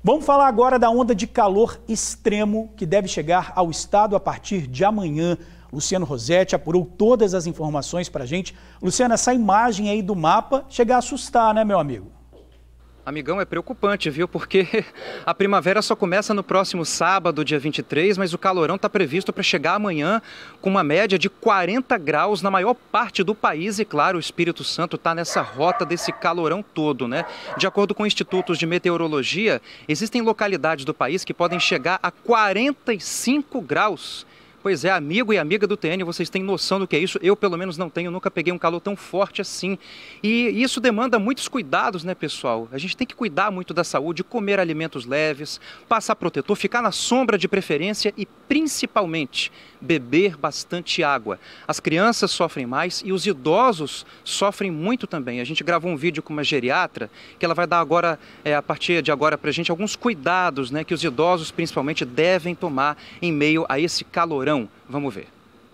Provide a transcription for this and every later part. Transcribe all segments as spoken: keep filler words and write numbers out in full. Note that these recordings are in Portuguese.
Vamos falar agora da onda de calor extremo que deve chegar ao estado a partir de amanhã. Luciano Rosetti apurou todas as informações para a gente. Luciano, essa imagem aí do mapa chega a assustar, né, meu amigo? Amigão, é preocupante, viu? Porque a primavera só começa no próximo sábado, dia vinte e três, mas o calorão está previsto para chegar amanhã com uma média de quarenta graus na maior parte do país. E claro, o Espírito Santo está nessa rota desse calorão todo, né? De acordo com institutos de meteorologia, existem localidades do país que podem chegar a quarenta e cinco graus. Pois é, amigo e amiga do T N, vocês têm noção do que é isso? Eu, pelo menos, não tenho, nunca peguei um calor tão forte assim. E isso demanda muitos cuidados, né, pessoal? A gente tem que cuidar muito da saúde, comer alimentos leves, passar protetor, ficar na sombra de preferência e, principalmente, beber bastante água. As crianças sofrem mais e os idosos sofrem muito também. A gente gravou um vídeo com uma geriatra que ela vai dar agora, é, a partir de agora para a gente, alguns cuidados, né, que os idosos, principalmente, devem tomar em meio a esse calorão. Vamos ver.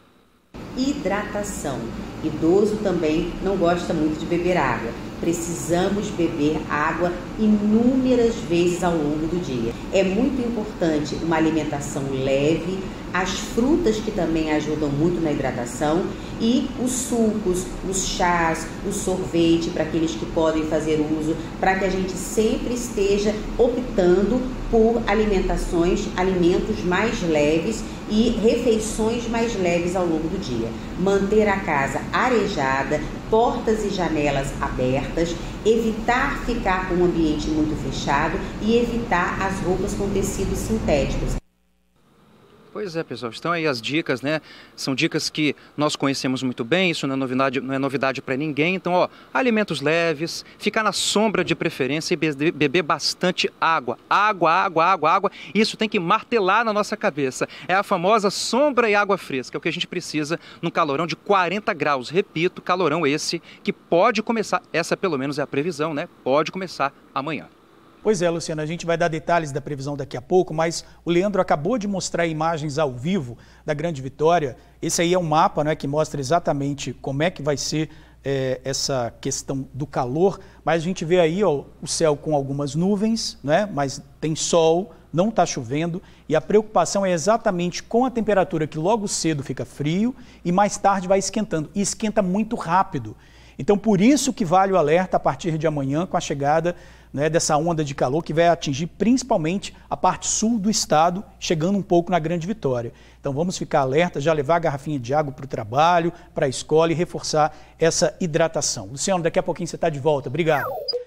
Hidratação. Idoso também não gosta muito de beber água. Precisamos beber água inúmeras vezes ao longo do dia. É muito importante uma alimentação leve, as frutas que também ajudam muito na hidratação e os sucos, os chás, o sorvete para aqueles que podem fazer uso, para que a gente sempre esteja optando por alimentações, alimentos mais leves e refeições mais leves ao longo do dia. Manter a casa arejada, portas e janelas abertas, evitar ficar com um ambiente muito fechado e evitar as roupas com tecidos sintéticos. Pois é, pessoal, estão aí as dicas, né? São dicas que nós conhecemos muito bem, isso não é novidade, não é novidade para ninguém. Então, ó, alimentos leves, ficar na sombra de preferência e be beber bastante água. Água, água, água, água. Isso tem que martelar na nossa cabeça. É a famosa sombra e água fresca, é o que a gente precisa num calorão de quarenta graus. Repito, calorão esse que pode começar, essa pelo menos é a previsão, né? Pode começar amanhã. Pois é, Luciano, a gente vai dar detalhes da previsão daqui a pouco, mas o Leandro acabou de mostrar imagens ao vivo da Grande Vitória. Esse aí é um mapa, né, que mostra exatamente como é que vai ser é, essa questão do calor, mas a gente vê aí ó, o céu com algumas nuvens, né, mas tem sol, não está chovendo e a preocupação é exatamente com a temperatura que logo cedo fica frio e mais tarde vai esquentando, e esquenta muito rápido. Então, por isso que vale o alerta a partir de amanhã com a chegada, né, dessa onda de calor que vai atingir principalmente a parte sul do estado, chegando um pouco na Grande Vitória. Então, vamos ficar alerta, já levar a garrafinha de água para o trabalho, para a escola e reforçar essa hidratação. Luciano, daqui a pouquinho você está de volta. Obrigado.